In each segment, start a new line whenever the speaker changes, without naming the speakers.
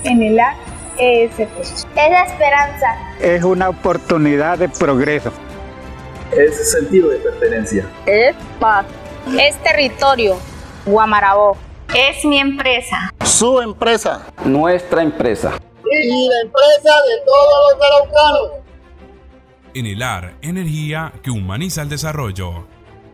ENELAR ESP.
Es la esperanza.
Es una oportunidad de progreso.
Es sentido de pertenencia.
Es paz.
Es territorio. Guamarabó.
Es mi empresa.
Su empresa.
Nuestra empresa.
Y la empresa de todos los araucanos.
ENELAR, energía que humaniza el desarrollo.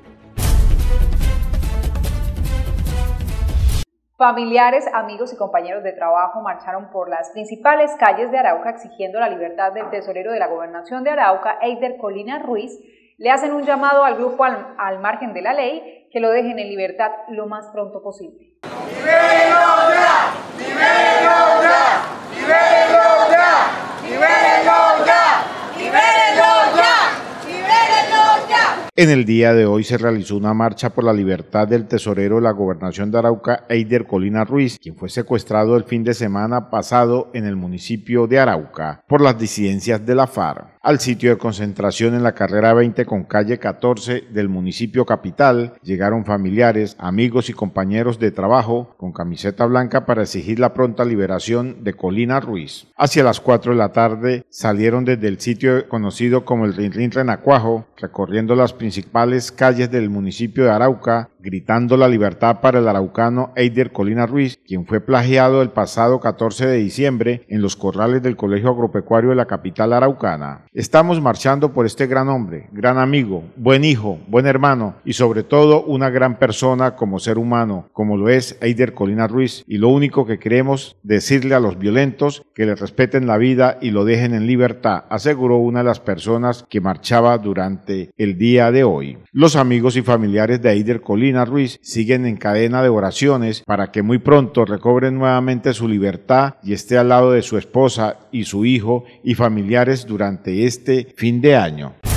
Familiares, amigos y compañeros de trabajo marcharon por las principales calles de Arauca exigiendo la libertad del tesorero de la Gobernación de Arauca, Eider Colina Ruiz. Le hacen un llamado al grupo al margen de la ley que lo dejen en libertad lo más pronto posible.
¡Libérenlo ya! ¡Libérenlo ya! ¡Libérenlo ya! ¡Libérenlo ya! ¡Libérenlo ya! ¡Libérenlo ya!
En el día de hoy se realizó una marcha por la libertad del tesorero de la Gobernación de Arauca, Eider Colina Ruiz, quien fue secuestrado el fin de semana pasado en el municipio de Arauca por las disidencias de la FARC. Al sitio de concentración en la carrera 20 con calle 14 del municipio capital llegaron familiares, amigos y compañeros de trabajo con camiseta blanca para exigir la pronta liberación de Colina Ruiz. Hacia las 4 de la tarde salieron desde el sitio conocido como el Rinrin Renacuajo, recorriendo las principales calles del municipio de Arauca, gritando la libertad para el araucano Eider Colina Ruiz, quien fue plagiado el pasado 14 de diciembre en los corrales del Colegio Agropecuario de la capital araucana. Estamos marchando por este gran hombre, gran amigo, buen hijo, buen hermano y sobre todo una gran persona como ser humano, como lo es Eider Colina Ruiz, y lo único que queremos decirle a los violentos que le respeten la vida y lo dejen en libertad, aseguró una de las personas que marchaba durante el día de hoy. Los amigos y familiares de Eider Colina Ruiz siguen en cadena de oraciones para que muy pronto recobre nuevamente su libertad y esté al lado de su esposa y su hijo y familiares durante este fin de año.